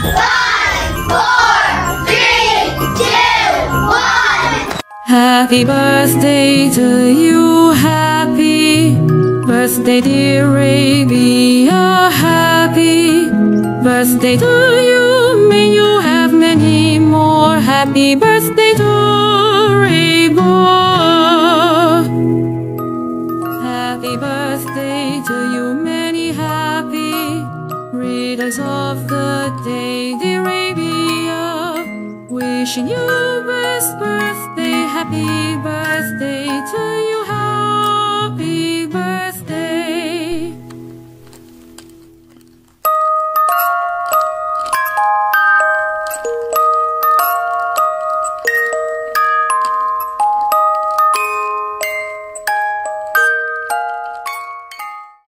5, 4, 3, 2, 1. Happy birthday to you, happy birthday dear Rabia, happy birthday to you, may you have many more. Happy birthday to Raiba. Happy birthday to you, many happy readers of the day, dear Rabia, wishing you best birthday, happy birthday to you.